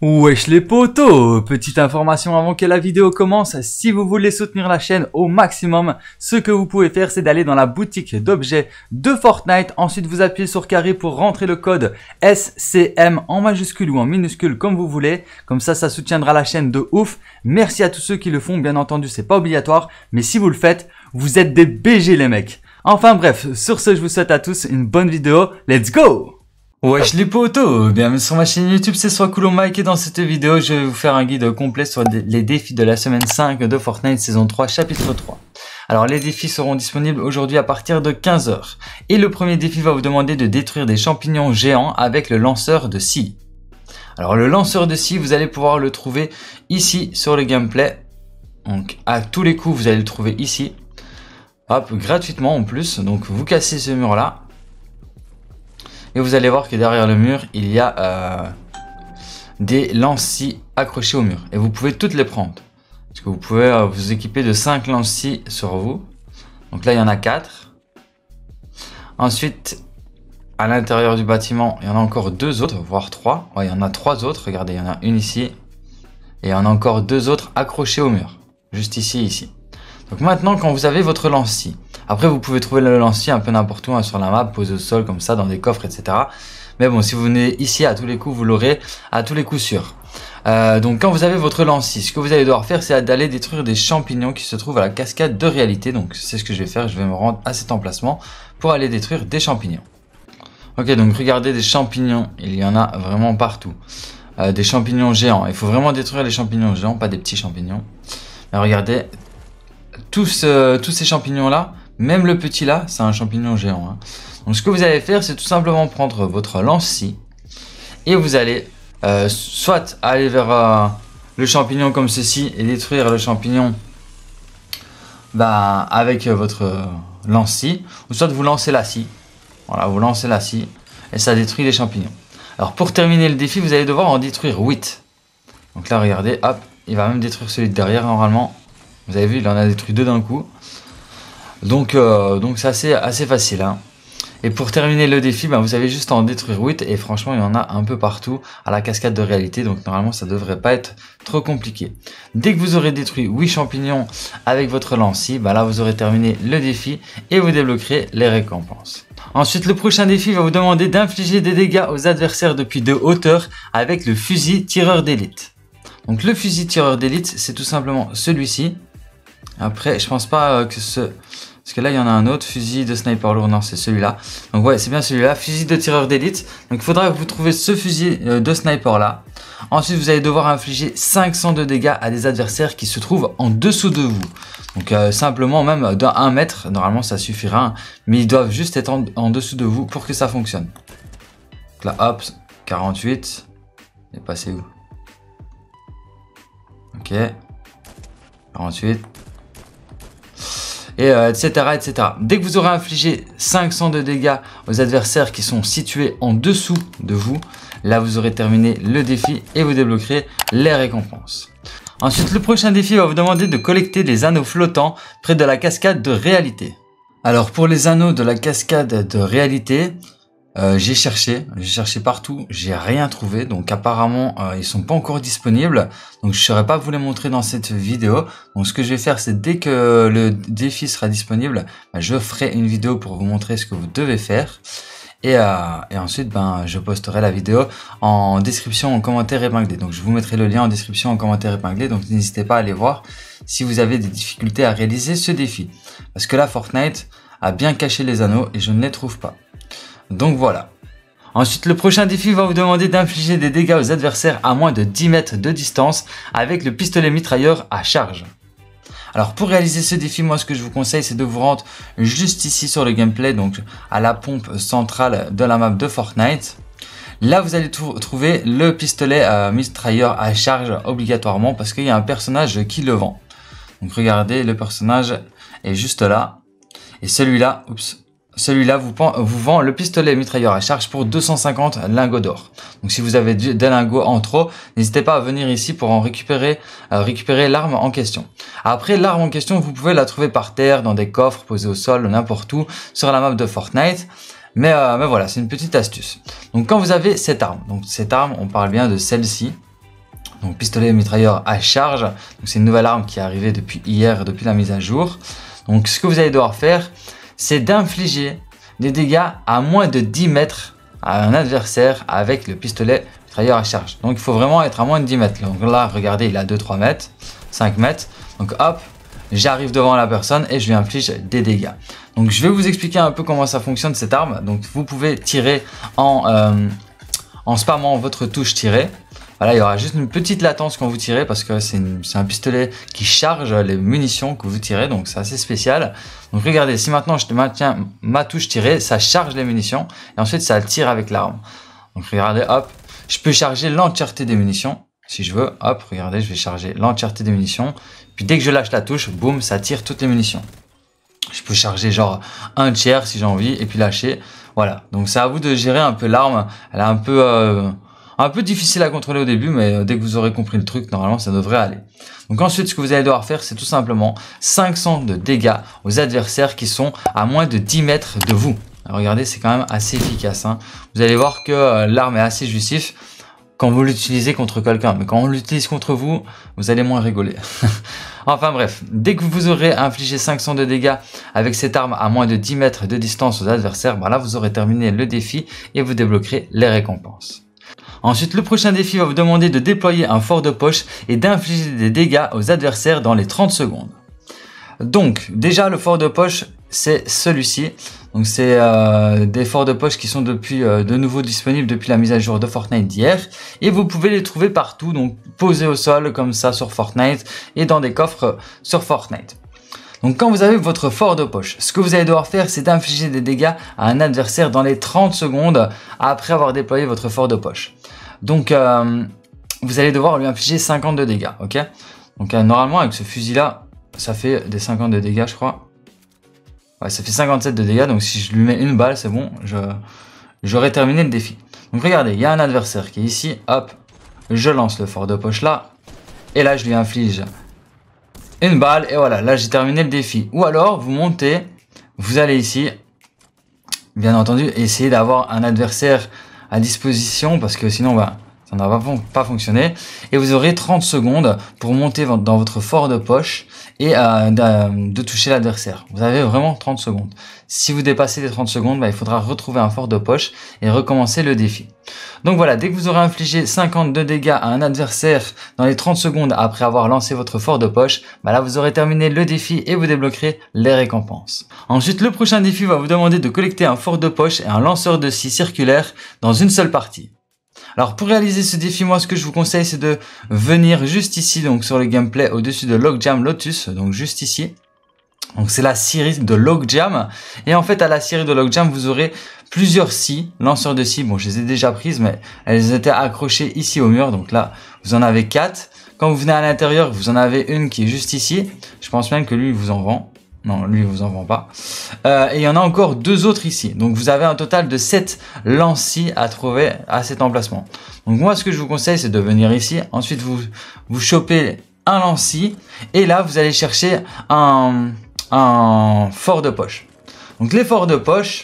Wesh les potos, petite information avant que la vidéo commence, si vous voulez soutenir la chaîne au maximum, ce que vous pouvez faire c'est d'aller dans la boutique d'objets de Fortnite, ensuite vous appuyez sur carré pour rentrer le code SCM en majuscule ou en minuscule comme vous voulez, comme ça soutiendra la chaîne de ouf. Merci à tous ceux qui le font, bien entendu c'est pas obligatoire, mais si vous le faites, vous êtes des BG les mecs. Enfin bref, sur ce je vous souhaite à tous une bonne vidéo, let's go! Wesh les potos, bienvenue sur ma chaîne YouTube, c'est Soiscool Mike et dans cette vidéo je vais vous faire un guide complet sur les défis de la semaine 5 de Fortnite saison 3 chapitre 3. Alors les défis seront disponibles aujourd'hui à partir de 15 h. Et le premier défi va vous demander de détruire des champignons géants avec le lanceur de scie. Alors le lanceur de scie, vous allez pouvoir le trouver ici sur le gameplay. Donc à tous les coups vous allez le trouver ici. Hop, gratuitement en plus, donc vous cassez ce mur là. Et vous allez voir que derrière le mur, il y a des lance-scies accrochés au mur. Et vous pouvez toutes les prendre. Parce que vous pouvez vous équiper de 5 lance-scies sur vous. Donc là, il y en a 4. Ensuite, à l'intérieur du bâtiment, il y en a encore 2 autres, voire 3. Ouais, il y en a 3 autres. Regardez, il y en a une ici. Et il y en a encore 2 autres accrochés au mur. Juste ici et ici. Donc maintenant, quand vous avez votre lance-scie, après vous pouvez trouver le lance-scie un peu n'importe où sur la map, posé au sol comme ça, dans des coffres, etc. Mais bon, si vous venez ici à tous les coups, vous l'aurez à tous les coups sûrs. Donc quand vous avez votre lance-scie, ce que vous allez devoir faire, c'est d'aller détruire des champignons qui se trouvent à la cascade de réalité. Donc c'est ce que je vais faire, je vais me rendre à cet emplacement pour aller détruire des champignons. Ok, donc regardez des champignons, il y en a vraiment partout. Des champignons géants, il faut vraiment détruire les champignons géants, pas des petits champignons. Mais regardez, tous ces champignons là, même le petit là, c'est un champignon géant. Hein. Donc ce que vous allez faire, c'est tout simplement prendre votre lance-scie et vous allez soit aller vers le champignon comme ceci et détruire le champignon avec votre lance-scie, ou soit vous lancez la scie. Voilà, vous lancez la scie et ça détruit les champignons. Alors pour terminer le défi, vous allez devoir en détruire 8. Donc là, regardez, hop, il va même détruire celui de derrière normalement. Vous avez vu, il en a détruit 2 d'un coup. Donc c'est assez facile. Hein. Et pour terminer le défi, vous avez juste à en détruire 8. Et franchement, il y en a un peu partout à la cascade de réalité. Donc normalement, ça devrait pas être trop compliqué. Dès que vous aurez détruit 8 champignons avec votre lance-scie, là vous aurez terminé le défi et vous débloquerez les récompenses. Ensuite, le prochain défi va vous demander d'infliger des dégâts aux adversaires depuis de hauteur avec le fusil tireur d'élite. Donc le fusil tireur d'élite, c'est tout simplement celui-ci. Après, je pense pas que parce que là, il y en a un autre, fusil de sniper lourd, non, c'est celui-là. Donc ouais, c'est bien celui-là, fusil de tireur d'élite. Donc il faudra que vous trouviez ce fusil de sniper là. Ensuite, vous allez devoir infliger 500 de dégâts à des adversaires qui se trouvent en dessous de vous. Donc simplement, même d'un 1 mètre, normalement ça suffira. Hein, mais ils doivent juste être en dessous de vous pour que ça fonctionne. Donc là, hop, 48. Il est passé où? Ok. 48. Et etc. Dès que vous aurez infligé 500 de dégâts aux adversaires qui sont situés en dessous de vous, là vous aurez terminé le défi et vous débloquerez les récompenses. Ensuite, le prochain défi va vous demander de collecter des anneaux flottants près de la cascade de réalité. Alors pour les anneaux de la cascade de réalité, j'ai cherché partout, j'ai rien trouvé, donc apparemment ils sont pas encore disponibles, donc je ne saurais pas vous les montrer dans cette vidéo. Donc ce que je vais faire, c'est dès que le défi sera disponible, je ferai une vidéo pour vous montrer ce que vous devez faire. Et ensuite, je posterai la vidéo en description, en commentaire épinglé. Donc je vous mettrai le lien en description, en commentaire épinglé, donc n'hésitez pas à aller voir si vous avez des difficultés à réaliser ce défi. Parce que là, Fortnite a bien caché les anneaux et je ne les trouve pas. Donc voilà. Ensuite, le prochain défi va vous demander d'infliger des dégâts aux adversaires à moins de 10 mètres de distance avec le pistolet mitrailleur à charge. Alors pour réaliser ce défi, moi ce que je vous conseille, c'est de vous rendre juste ici sur le gameplay, donc à la pompe centrale de la map de Fortnite. Là, vous allez trouver le pistolet mitrailleur à charge obligatoirement parce qu'il y a un personnage qui le vend. Donc regardez, le personnage est juste là. Et celui-là, celui-là vous vend le pistolet mitrailleur à charge pour 250 lingots d'or. Donc si vous avez des lingots en trop, n'hésitez pas à venir ici pour en récupérer l'arme en question. Après, l'arme en question, vous pouvez la trouver par terre, dans des coffres posés au sol, n'importe où, sur la map de Fortnite. Mais voilà, c'est une petite astuce. Donc quand vous avez cette arme, on parle bien de celle-ci. Donc pistolet mitrailleur à charge. Donc c'est une nouvelle arme qui est arrivée depuis hier, depuis la mise à jour. Donc ce que vous allez devoir faire, c'est d'infliger des dégâts à moins de 10 mètres à un adversaire avec le pistolet mitrailleur à charge. Donc il faut vraiment être à moins de 10 mètres. Donc là, regardez, il a 2-3 mètres, 5 mètres. Donc hop, j'arrive devant la personne et je lui inflige des dégâts. Donc je vais vous expliquer un peu comment ça fonctionne cette arme. Donc vous pouvez tirer en spammant votre touche tirer. Voilà, il y aura juste une petite latence quand vous tirez parce que c'est un pistolet qui charge les munitions que vous tirez, donc c'est assez spécial. Donc regardez, si maintenant je maintiens ma touche tirée, ça charge les munitions et ensuite ça tire avec l'arme. Donc regardez, hop, je peux charger l'entièreté des munitions si je veux. Hop, regardez, je vais charger l'entièreté des munitions. Puis dès que je lâche la touche, boum, ça tire toutes les munitions. Je peux charger genre un tiers si j'ai envie et puis lâcher. Voilà, donc c'est à vous de gérer un peu l'arme. Elle est un peu difficile à contrôler au début, mais dès que vous aurez compris le truc, normalement ça devrait aller. Donc ensuite, ce que vous allez devoir faire, c'est tout simplement 500 de dégâts aux adversaires qui sont à moins de 10 mètres de vous. Alors, regardez, c'est quand même assez efficace, hein. Vous allez voir que l'arme est assez jouissif quand vous l'utilisez contre quelqu'un, mais quand on l'utilise contre vous, vous allez moins rigoler. Enfin bref, dès que vous aurez infligé 500 de dégâts avec cette arme à moins de 10 mètres de distance aux adversaires, là vous aurez terminé le défi et vous débloquerez les récompenses. Ensuite, le prochain défi va vous demander de déployer un fort de poche et d'infliger des dégâts aux adversaires dans les 30 secondes. Donc, déjà, le fort de poche, c'est celui-ci. Donc, c'est des forts de poche qui sont de nouveau disponibles depuis la mise à jour de Fortnite d'hier. Et vous pouvez les trouver partout, donc posés au sol comme ça sur Fortnite et dans des coffres sur Fortnite. Donc quand vous avez votre fort de poche, ce que vous allez devoir faire, c'est d'infliger des dégâts à un adversaire dans les 30 secondes après avoir déployé votre fort de poche. Donc vous allez devoir lui infliger 50 de dégâts, ok? Donc normalement avec ce fusil là, ça fait des 50 de dégâts je crois. Ouais, ça fait 57 de dégâts, donc si je lui mets une balle, c'est bon, j'aurai terminé le défi. Donc regardez, il y a un adversaire qui est ici, hop, je lance le fort de poche là, et là je lui inflige une balle, et voilà, là j'ai terminé le défi. Ou alors, vous montez, vous allez ici, bien entendu, essayer d'avoir un adversaire à disposition, parce que sinon, ça ne va pas fonctionner. Et vous aurez 30 secondes pour monter dans votre fort de poche et de toucher l'adversaire. Vous avez vraiment 30 secondes. Si vous dépassez les 30 secondes, il faudra retrouver un fort de poche et recommencer le défi. Donc voilà, dès que vous aurez infligé 50 de dégâts à un adversaire dans les 30 secondes après avoir lancé votre fort de poche, là vous aurez terminé le défi et vous débloquerez les récompenses. Ensuite, le prochain défi va vous demander de collecter un fort de poche et un lanceur de scie circulaire dans une seule partie. Alors pour réaliser ce défi, moi ce que je vous conseille c'est de venir juste ici, donc sur le gameplay au-dessus de Logjam Lotus, donc juste ici. Donc c'est la série de Logjam, et en fait à la série de Logjam vous aurez plusieurs scies, lanceurs de scies. Bon, je les ai déjà prises, mais elles étaient accrochées ici au mur, donc là vous en avez 4. Quand vous venez à l'intérieur, vous en avez une qui est juste ici. Je pense même que lui il vous en vend. Non, lui, il vous en vend pas. Et il y en a encore 2 autres ici. Donc, vous avez un total de 7 lancis à trouver à cet emplacement. Donc, moi, ce que je vous conseille, c'est de venir ici. Ensuite, vous chopez un lancis. Et là, vous allez chercher un fort de poche. Donc, les forts de poche,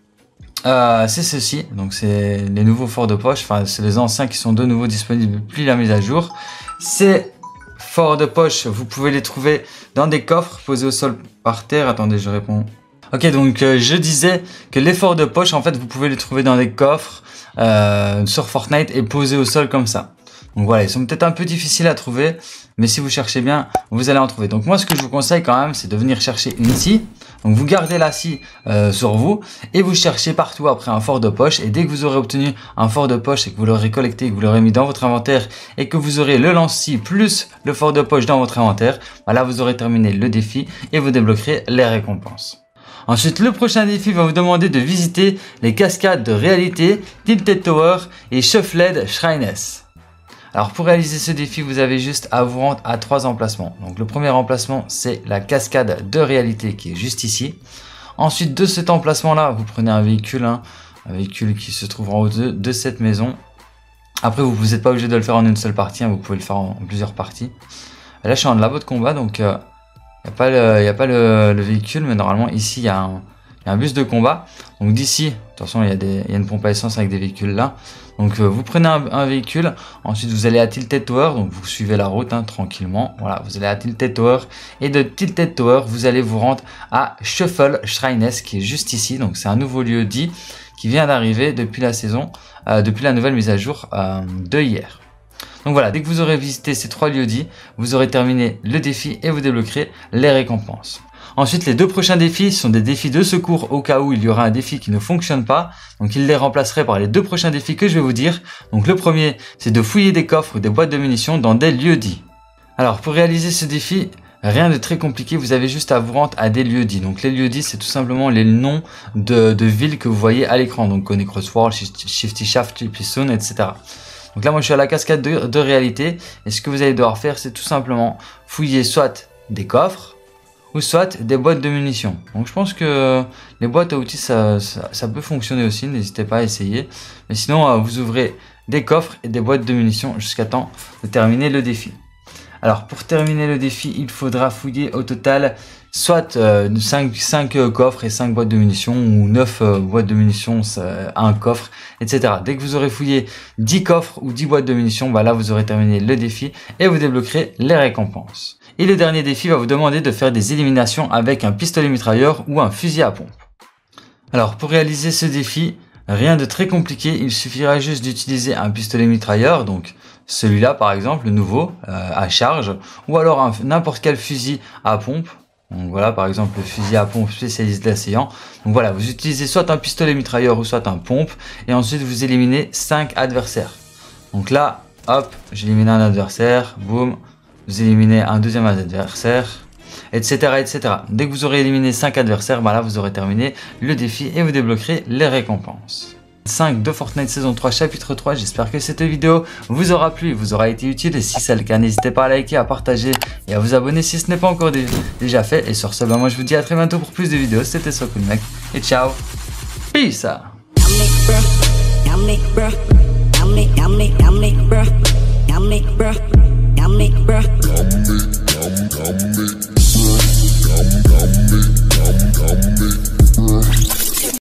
c'est ceci. Donc, c'est les nouveaux forts de poche. Enfin, c'est les anciens qui sont de nouveau disponibles depuis la mise à jour. C'est forts de poche, vous pouvez les trouver dans des coffres posés au sol par terre. Attendez, je réponds. Ok, donc je disais que les forts de poche, en fait, vous pouvez les trouver dans des coffres sur Fortnite et posés au sol comme ça. Donc voilà, ils sont peut-être un peu difficiles à trouver, mais si vous cherchez bien, vous allez en trouver. Donc moi, ce que je vous conseille quand même, c'est de venir chercher une scie. Donc vous gardez la scie sur vous et vous cherchez partout après un fort de poche. Et dès que vous aurez obtenu un fort de poche et que vous l'aurez collecté, que vous l'aurez mis dans votre inventaire et que vous aurez le lance-scie plus le fort de poche dans votre inventaire, là vous aurez terminé le défi et vous débloquerez les récompenses. Ensuite, le prochain défi va vous demander de visiter les cascades de réalité, Tilted Tower et Shuffled Shrines. Alors pour réaliser ce défi, vous avez juste à vous rendre à 3 emplacements. Donc le premier emplacement, c'est la cascade de réalité qui est juste ici. Ensuite de cet emplacement-là, vous prenez un véhicule, un véhicule qui se trouve en haut de cette maison. Après, vous n'êtes pas obligé de le faire en une seule partie, vous pouvez le faire en plusieurs parties. Et là, je suis en labo de combat, donc il n'y a pas le véhicule, mais normalement ici, il y a un bus de combat. Donc d'ici, attention, il y a une pompe à essence avec des véhicules là. Donc vous prenez un véhicule, ensuite vous allez à Tilted Tower, donc vous suivez la route tranquillement. Voilà, vous allez à Tilted Tower et de Tilted Tower, vous allez vous rendre à Shuffle Shrines qui est juste ici. Donc c'est un nouveau lieu dit qui vient d'arriver depuis la saison, depuis la nouvelle mise à jour de hier. Donc voilà, dès que vous aurez visité ces 3 lieux dits, vous aurez terminé le défi et vous débloquerez les récompenses. Ensuite, les 2 prochains défis sont des défis de secours au cas où il y aura un défi qui ne fonctionne pas. Donc, il les remplacerait par les 2 prochains défis que je vais vous dire. Donc, le premier, c'est de fouiller des coffres ou des boîtes de munitions dans des lieux dits. Alors, pour réaliser ce défi, rien de très compliqué, vous avez juste à vous rendre à des lieux dits. Donc, les lieux dits, c'est tout simplement les noms de villes que vous voyez à l'écran. Donc, Coney Crossworld, Shifty Shaft, Sleepy Zone, etc. Donc là, moi, je suis à la cascade de réalité. Et ce que vous allez devoir faire, c'est tout simplement fouiller soit des coffres, ou soit des boîtes de munitions. Donc je pense que les boîtes à outils ça peut fonctionner aussi, n'hésitez pas à essayer. Mais sinon vous ouvrez des coffres et des boîtes de munitions jusqu'à temps de terminer le défi. Alors pour terminer le défi, il faudra fouiller au total soit 5 coffres et 5 boîtes de munitions ou 9 boîtes de munitions, un coffre, etc. Dès que vous aurez fouillé 10 coffres ou 10 boîtes de munitions, bah là vous aurez terminé le défi et vous débloquerez les récompenses. Et le dernier défi va vous demander de faire des éliminations avec un pistolet mitrailleur ou un fusil à pompe. Alors pour réaliser ce défi, rien de très compliqué, il suffira juste d'utiliser un pistolet mitrailleur, donc celui-là par exemple, le nouveau, à charge, ou alors n'importe quel fusil à pompe. Donc voilà, par exemple le fusil à pompe spécialiste d'assaillant. Donc voilà, vous utilisez soit un pistolet mitrailleur ou soit un pompe, et ensuite vous éliminez 5 adversaires. Donc là, hop, j'élimine un adversaire, boum. Vous éliminez un deuxième adversaire, etc., etc. Dès que vous aurez éliminé 5 adversaires, bah là vous aurez terminé le défi et vous débloquerez les récompenses. 5 de Fortnite saison 3 chapitre 3, j'espère que cette vidéo vous aura plu, vous aura été utile et si c'est le cas, n'hésitez pas à liker, à partager et à vous abonner si ce n'est pas encore déjà fait. Et sur ce, bah moi je vous dis à très bientôt pour plus de vidéos, c'était SoCoolMec et ciao, peace.